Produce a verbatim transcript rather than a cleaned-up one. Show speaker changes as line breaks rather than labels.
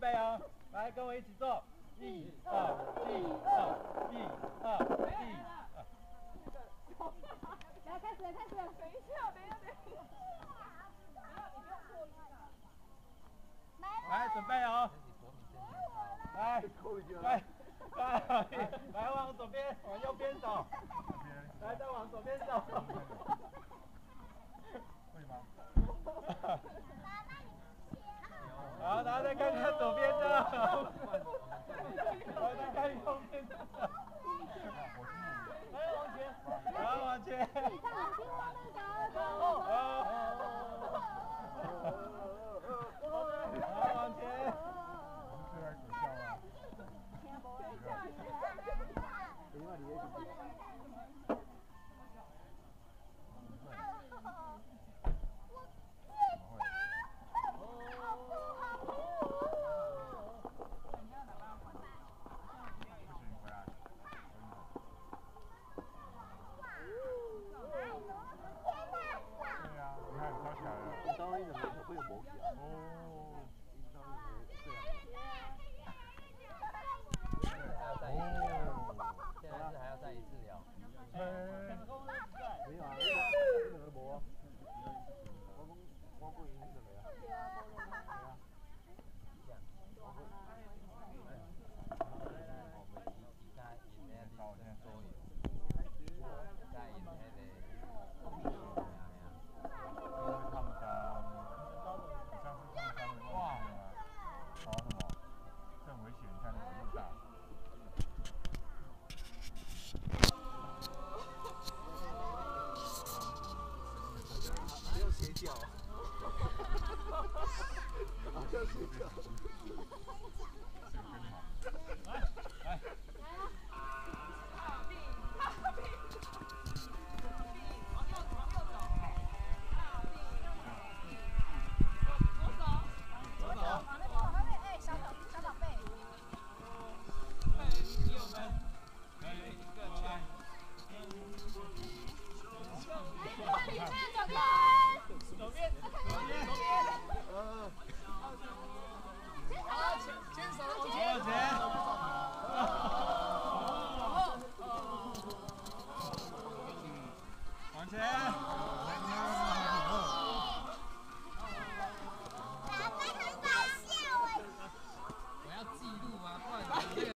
备哦，来跟我一起做，一二一二一二一二。
来，开始了，开始了。
等一下，等一下，等一下。不要，你不用破音啊。
来，准备哦。来，来，来，来往左边，往右边走。来，再往左边走。会吗？好，然后再看看左边的，然后再看右边的，来往前，然后往前。